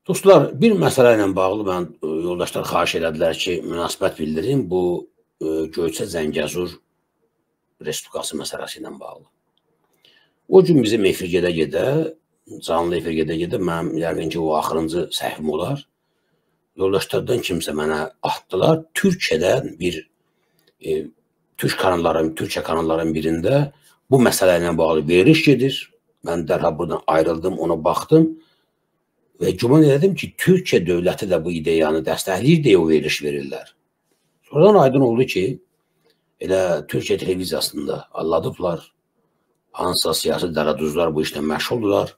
Dostlar, bir məsələ ilə bağlı mən yoldaşlar xahiş elədilər ki, münasibət bildirim bu Göyçə Zəngəzur Respublikası məsələsi ilə bağlı. O gün bizim efir gedə-gedə, canlı efir gedə-gedə mənim yəqin ki, o axırıncı səhvim olar. Yoldaşlardan kimsə mənə atdılar. Türkiyədən bir Türkiyə kanalların birində bu məsələ ilə bağlı veriliş gedir. Mən dərhal buradan ayrıldım, ona baxdım. Və güman elədim ki, Türkiyə dövləti də bu ideyanı dəstəkləyir deyə o veriliş verirlər. Sonradan aydın oldu ki, elə Türkiyə televiziyasında anladıblar, hansısa siyasi dələduzlar bu işlə məşğuldurlar.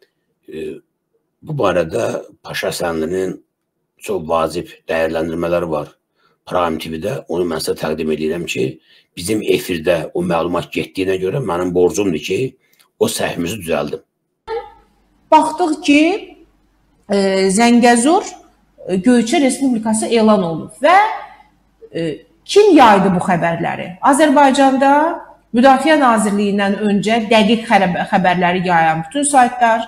Bu barədə Paşa Həsənlinin çox vacib dəyərləndirmələri var Prime TV-də. Onu mən sizə təqdim edirəm ki, bizim efirdə o məlumat getdiyinə görə mənim borcumdur ki, o səhvimizi düzəldim. Baxdıq ki, Zəngəzur Göyçə Respublikası elan olunub və kim yaydı bu xəbərləri? Azərbaycanda Müdafiə Nazirliyindən öncə dəqiq xəbərləri yayan bütün saytlar,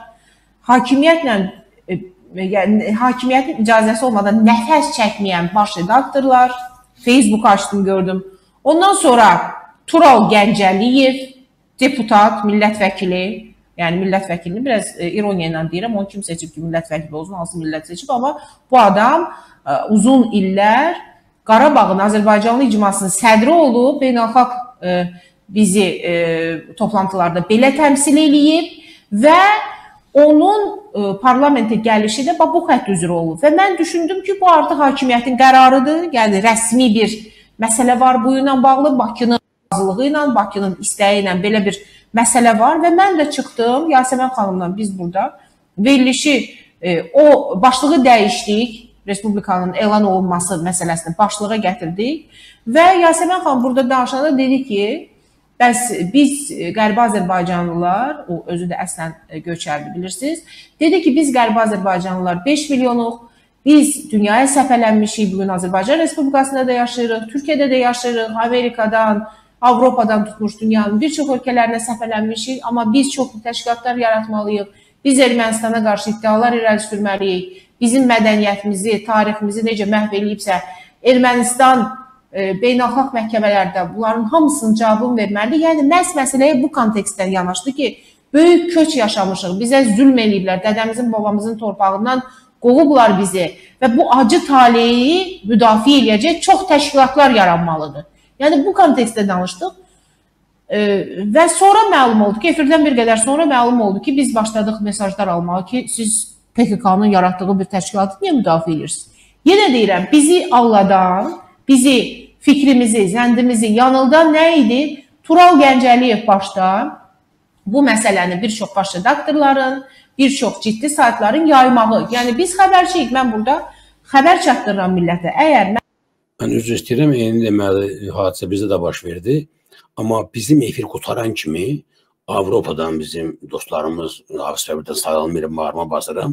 hakimiyyətin icazəsi olmadan nəfəs çəkməyən baş redaktorlar, Facebook açdım, gördüm. Ondan sonra Tural Gəncəliyev, deputat, millət vəkili, yəni millət vəkilini biraz ironiya ilə deyirəm, onu kim seçib ki, millət vəkili olsun, hansı millət seçib, amma bu adam uzun illər Qarabağın Azərbaycanlı icmasının sədri olub, beynəlxalq bizi toplantılarda belə təmsil eləyib və onun parlamentə gəlişi də bu xətt üzrə olub və mən düşündüm ki, bu artıq hakimiyyətin qərarıdır, yəni rəsmi bir məsələ var bu ilə bağlı, Bakının razılığı ilə, Bakının istəyi ilə belə bir məsələ var və mən də çıxdım, Yasəmən xanımla biz burada verilişi, o başlığı dəyişdik, Respublikanın elan olunması məsələsini başlığa gətirdik və Yasəmən xanım burada danışanda dedi ki, bəs biz Qərbi Azərbaycanlılar, o özü də əslən göçərdi bilirsiniz, dedi ki, biz Qərbi Azərbaycanlılar 5 milyonuq, biz dünyaya səfələnmişik, bugün Azərbaycan Respublikasında da yaşayırıq, Türkiyədə də yaşayırıq, Amerikadan, Avropadan tutmuş dünyanın bir çox ölkələrinə səfələnmişik, amma biz çoxlu təşkilatlar yaratmalıyıq, biz Ermənistana qarşı iddialar irəli sürməliyik, bizim mədəniyyətimizi, tariximizi necə məhv eləyibsə, Ermənistan beynəlxalq məhkəmələrdə bunların hamısının cavabını verməlidir. Yəni, məhz məsələyə bu kontekstdən yanaşdı ki, böyük köç yaşamışıq, bizə zülm eləyiblər, dədəmizin, babamızın torpağından qovublar bizi və bu acı taleyi müdafiə eləyəcək çox təşkilatlar yaranmalıdır. Yəni, bu kontekstdə danışdıq və sonra məlum oldu ki, efirdən bir qədər sonra məlum oldu ki, biz başladıq mesajlar almağa ki, siz PKK-nın yaratdığı bir təşkilatı niyə müdafiə edirsiniz? Yenə deyirəm, bizi ağladan, bizi fikrimizi, zəndimizi yanıldan nə idi? Tural Gəncəliyev başda bu məsələni bir çox baş redaktorların, bir çox ciddi saytların yaymağı. Yəni, biz xəbərçiyik, mən burada xəbər çatdırıram millətə. Mən üzr istəyirəm, eyni deməli, hadisə bizdə də baş verdi. Amma bizim efir qutaran kimi Avropadan bizim dostlarımız, Hafiz Bəybirdən sayılmayırım, bağırma basıram.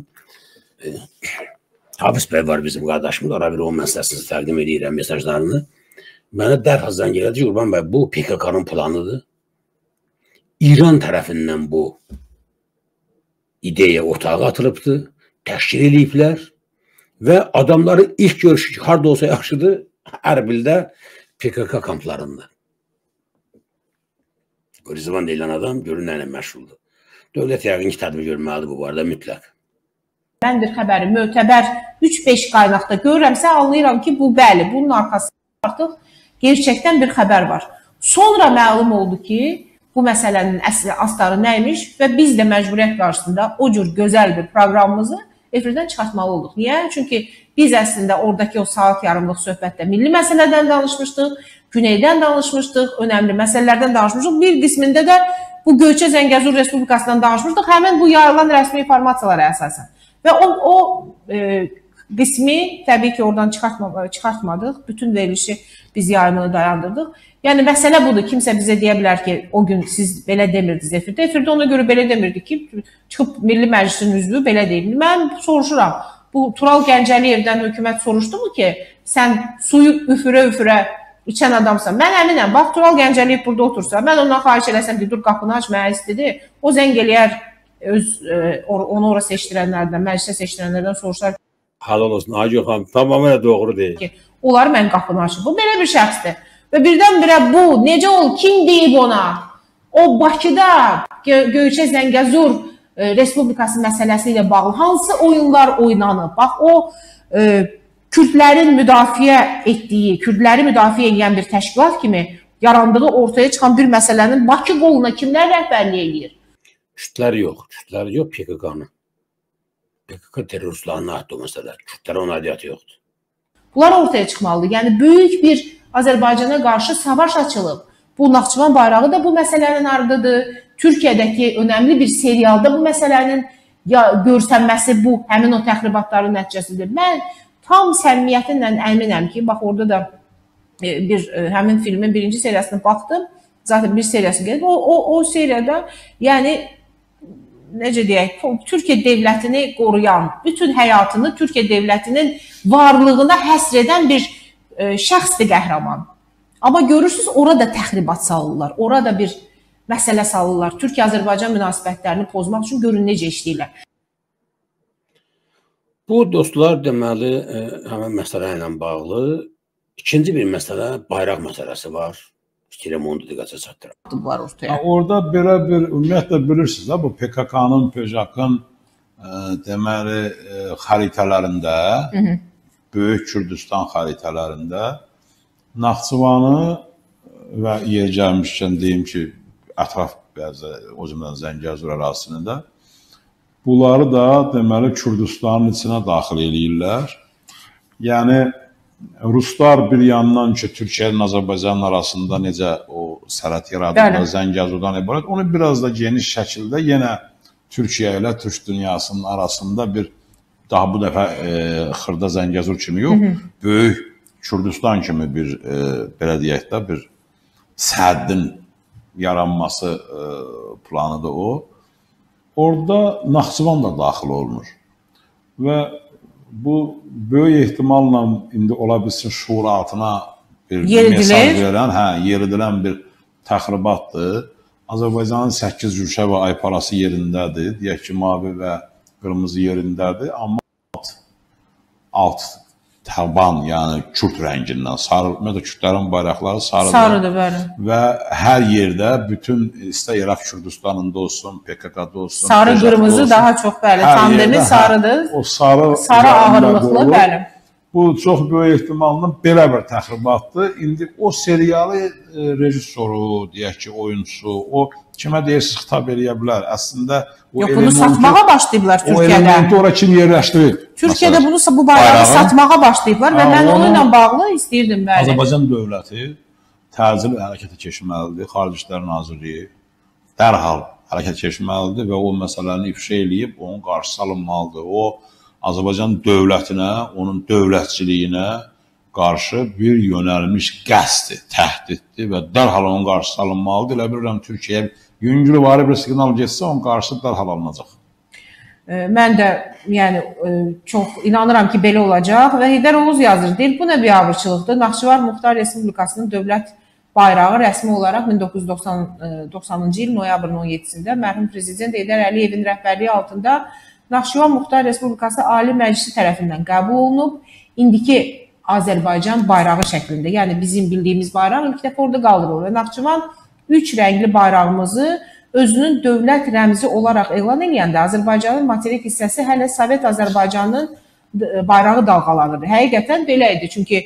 Hafiz Bəy var bizim qardaşımız, ara bir o məsələsini təqdim edirəm mesajlarını. Mənə dərhazdan gəldi ki, Qurban bəy, bu PKK-nın planıdır. İran tərəfindən bu ideya ortağa atılıbdır, təşkil ediblər və adamların ilk görüşü ki, harada olsa yaxşıdır, Ərbildə PKK kamplarında. Rizvan deyilən adam görün nəylə məşğuldur. Dövlət yəqin ki, tədbir görməlidir bu barədə mütləq. Mən bir xəbəri mötəbər 3-5 qaynaqda görürəmsə, anlayıram ki, bu bəli, bunun arxasında artıq gerçəkdən bir xəbər var. Sonra məlum oldu ki, bu məsələnin əsli astarı nəymiş və biz də məcburiyyət qarşısında o cür gözəl bir proqramımızı efirdən çıxartmalı olduq. Niyə? Çünki biz əslində oradakı o saat yarımlıq söhbətdə milli məsələdən danışmışdıq, Güneydən danışmışdıq, önəmli məsələlərdən danışmışdıq. Bir qismində də bu Göyçə Zəngəzur Respublikasından danışmışdıq, həmin bu yayılan rəsmi informasiyalara əsasən. Və o qismi təbii ki, oradan çıxartmadıq, bütün verilişi biz yayımını dayandırdıq. Yəni, məsələ budur, kimsə bizə deyə bilər ki, o gün siz belə demirdiniz efirdə. Efirdə ona görə belə demirdik ki, çıxıb Milli Məclisin üzvü belə deyil. Mən soruşuram, bu Tural Gəncəliyevdən hökumət soruşdu mu ki, sən suyu üfürə-üfürə içən adamsan. Mən əminəm, bax, Tural Gəncəliyev burada otursa, mən ondan xahiş eləsəm ki, dur qapını aç, mənə istedi, o zəng eləyər onu ora seçdirənlərdən, məclisə seçdirənlərdən soruşlar Halal olsun, Hacı xanım, tamamilə doğru deyil. ki, onları mən qapını açım. Bu belə bir şəxsdir. Və birdən-birə bu, necə ol, kim deyib ona? O Bakıda Göyçə Zəngəzur Respublikası məsələsi ilə bağlı hansı oyunlar oynanıb? Bax, o Kürdlərin müdafiə etdiyi, Kürdləri müdafiə edən bir təşkilat kimi yarandığı ortaya çıxan bir məsələnin Bakı qoluna kimlər rəhbərlik edir? Kürdlər yox, PKK-nın. PKK teröristlərinin aiddir o məsələ. Kürdlərə ona aidiyyatı yoxdur. Bunlar ortaya çıxmalıdır. Yəni, böyük bir Azərbaycana qarşı savaş açılıb. Bu Naxçıvan bayrağı da bu məsələnin ardıdır. Türkiyədəki önəmli bir serialda bu məsələnin görsənməsi bu, həmin o təxribatların nəticəsidir. Mən tam səmimiyyətinlə əminəm ki, bax orada da həmin filmin birinci seriyasına baxdım. Zaten bir seriyası gəlib. O seriyada, yəni, necə deyək, Türkiyə devlətini qoruyan, bütün həyatını Türkiyə devlətinin varlığına həsr edən bir şəxsdir qəhrəman. Amma görürsünüz, orada təxribat salırlar, orada bir məsələ salırlar. Türkiyə-Azərbaycan münasibətlərini pozmaq üçün görün necə işləyirlər. Bu dostlar deməli həmin məsələ ilə bağlı ikinci bir məsələ bayraq məsələsi var. İstəyirəm onu da diqqətə çatdırım. Orada belə bir ümumiyyətlə bilirsiniz də bu PKK-nın, PJAK-ın deməli xəritələrində, Böyük Kürdistan xəritələrində Naxçıvanı və yer gəlmişkən deyim ki, ətraf bəzi o zaman Zəngəzur ərazisində bunları da deməli Kürdistanın içinə daxil eləyirlər. Yəni Ruslar bir yandan ki, Türkiyə ilə Azərbaycanın arasında necə o sərhəd yaradırlar, Zəngəzurdan ibarət, onu biraz da geniş şəkildə yenə Türkiyə ilə Türk dünyasının arasında bir daha bu dəfə Xırda Zəngəzur kimi yox, Böyük Kürdistan kimi bir belə deyək də bir sərhədin yaranması planıdır o. Orada Naxçıvan da daxil olmur. Və bu böyük ehtimalla indi ola bilsin şuur altına bir mesaj verən, yeridilən bir təxribatdır. Azərbaycanın 8 Gülşə və Ayparası yerindədir. Deyək ki, mavi və qırmızı yerindədir. Amma alt taban, yəni Kürd rəngindən sarı, ümumiyyətlə Kürdlərin bayraqları sarıdır. Və hər yerdə bütün, istər İraq Kürdistanında olsun, PKK-da olsun, sarı, qırmızı daha çox, bəli, tandemi sarıdır. O sarı ağırlıqlı, bəli. Bu çox böyük ehtimalla belə bir təxribatdır. İndi o serialı rejissoru, deyək ki, oyuncusu, o kimə deyirsiniz xitab eləyə bilər. Əslində bunu satmağa başlayıblar Türkiyədə. O elementi ora kim yerləşdirib? Türkiyədə bu bayrağı satmağa başlayıblar və mən onunla bağlı istəyirdim. Azərbaycan dövləti təcili hərəkətə keçməlidir. Xarici İşlər Nazirliyi dərhal hərəkət keçməlidir və o məsələni ifşa eləyib, onun qarşısı alınmalıdır. O Azərbaycan dövlətinə, onun dövlətçiliyinə qarşı bir yönəlmiş qəsddir, təhdiddir və dərhal onun qarşısı alınmalıdır. Elə bilirəm Türkiyəyə yüngülü varı bir siqnal geçsə, onun qarşısı dərhal alınacaq. Mən də çox inanıram ki, belə olacaq və Heydər Oğuz yazır, deyil, bu nə biabırçılıqdır? Naxçıvan Muxtar Respublikasının dövlət bayrağı rəsmi olaraq 1990-cı il noyabrın 17-sində mərhum prezident Heydər Əliyevin rəhbərliyi altında Naxçıvan Muxtar Respublikası Ali Məclisi tərəfindən qəbul olunub. İndiki Azərbaycan bayrağı şəklində, yəni bizim bildiyimiz bayraq ilk dəfə orada qaldırılır və Naxçıvan 3 rəngli bayrağımızı özünün dövlət rəmzi olaraq elan edəndə Azərbaycanın materik hissəsi hələ Sovet Azərbaycanın bayrağı dalğalanırdı. Həqiqətən belə idi, çünki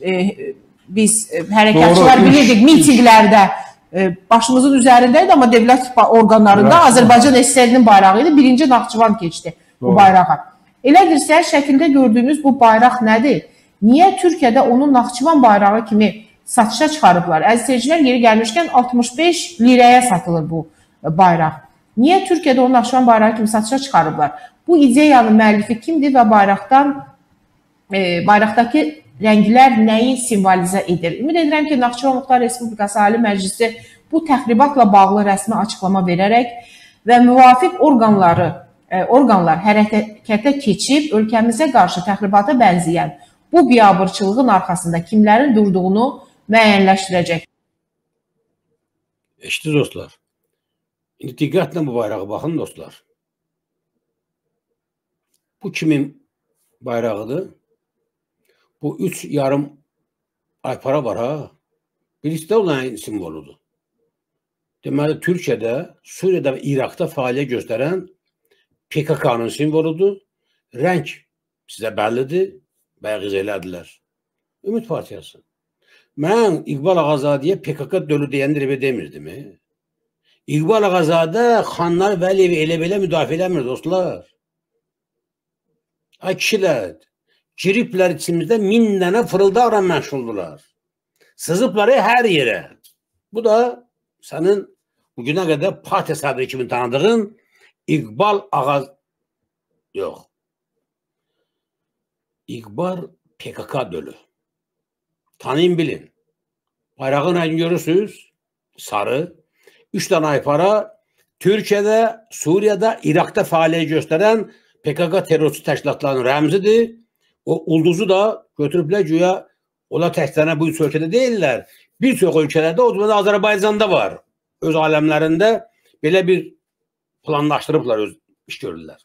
biz hərəkatçılar bilirdik mitinqlərdə başımızın üzərində idi, amma dövlət orqanlarında Azərbaycan SSR-nin bayrağı idi, birinci Naxçıvan keçdi bu bayrağa. Elədirsə, şəkildə gördüyünüz bu bayraq nədir? Niyə Türkiyədə onun Naxçıvan bayrağı kimi satışa çıxarıblar? Əziz seyircilər, yeri gəlmişkən 65 liraya satılır bu bayraq. Niyə Türkiyədə onun Naxçıvan bayrağı kimi satışa çıxarıblar? Bu ideyanın müəllifi kimdir və bayraqdakı rənglər nəyi simvolizə edir? Ümid edirəm ki, Naxçıvan Muxtar Respublikası Ali Məclisi bu təxribatla bağlı rəsmi açıqlama verərək və müvafiq orqanlar hərəkətə keçib ölkəmizə qarşı təxribata bənzəyən bu biabırçılığın arxasında kimlərin durduğunu müəyyənləşdirəcək. İşte dostlar, indi diqqətlə bu bayrağa baxın dostlar. Bu kimin bayrağıdır? Bu 3 yarım ay para var ha. Birisi də olan simvoludur. Deməli, Türkiyədə, Suriyada və İraqda fəaliyyət göstərən PKK-nın simvoludur. Rəng sizə bəllidir, bayaq izah elədilər. Ümid Partiyası. Mən İqbal Ağazadiyə PKK dölü deyəndə elə demirdim. İqbal Ağazadə Xanlar Vəliyevi elə belə müdafiə eləmir, dostlar. Ay kişilər, giriblər içimizdə 1000 dənə fırıldaqla məşğuldular. Sızıblar hər yerə. Bu da sənin bugünə qədər partiya sədri kimi tanıdığın İqbal Ağaz... Yox. İqbal PKK dölü. Tanıyın, bilin. Bayrağın rəngini görürsünüz. Sarı. 3 dənə ay para Türkiyədə, Suriyada, İraqda fəaliyyət göstərən PKK terrorçu təşkilatlarının rəmzidir. O ulduzu da götürüblər güya, onlar təkcə bu üç ölkədə deyirlər. Bir çox ölkələrdə, o cümlədə Azərbaycanda var. Öz aləmlərində belə bir planlaşdırıblar, öz iş görürlər.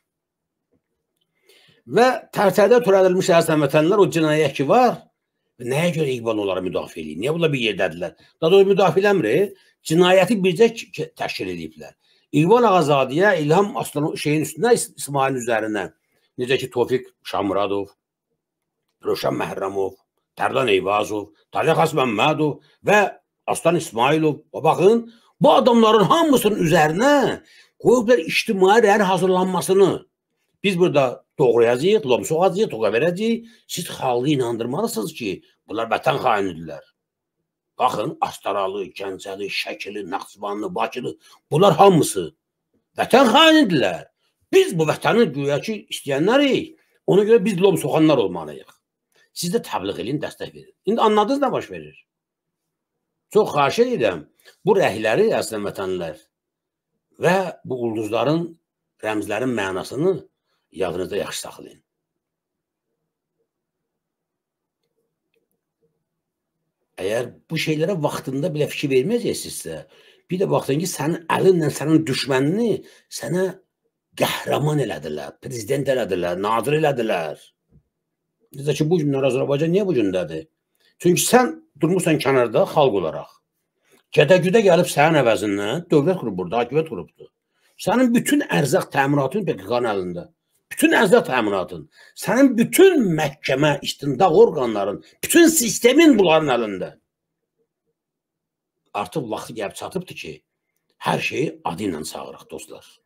Və tərtərdə törədilmiş əziz vətənlər, o cinayət ki var, nəyə görə İqbal onlara müdafiə edir? Niyə bunlar bir yerdədirlər? Daha doğru müdafiə eləmir, cinayəti bircə təşkil ediblər. İqbal Ağazadiyə İlham Aslanın şeyin üstünə, İsmailin üzərinə, necə ki Tofiq Şamradov, Rövşən Məhərrəmov, Tərlan Eyvazov, Talih Xasməmmədov və Aslan İsmailov. Baxın, bu adamların hamısının üzərinə qoyublar ictimai rəyin hazırlanmasını. Biz burada doğrayacağıq, lom soğacağıq, toqa verəcəyik. Siz xalqı inandırmalısınız ki, bunlar vətən xainidirlər. Baxın, Astaralı, Gəncəli, Şəkili, Naxçıvanlı, Bakılı, bunlar hamısı vətən xainidirlər. Biz bu vətəni güya ki istəyənlərik, ona görə biz lom soxanlar olmalıyıq. Siz də təbliğ edin, dəstək verin. İndi anladınız nə baş verir? Çox xahiş edirəm, bu rəhləri əslən vətənlər və bu ulduzların, rəmzlərin mənasını yadınızda yaxşı saxlayın. Əgər bu şeylərə vaxtında belə fikir verməyəcəksinizsə, bir də baxdın ki, sənin əlinlə sənin düşmənini sənə qəhrəman elədilər, prezident elədilər, nazir elədilər. Necə ki, bu günlər Azərbaycan niyə bu gündədir? Çünki sən durmuşsan kənarda xalq olaraq. Gədə-güdə gəlib sənin əvəzindən dövlət qurub burada, hakimiyyət qurubdur. Sənin bütün ərzaq təminatın PKK-nın əlində. Bütün ərzaq təminatın. Sənin bütün məhkəmə, istintaq orqanların, bütün sistemin bunların əlində. Artıq vaxtı gəlib çatıbdır ki, hər şeyi adı ilə çağıraq, dostlar.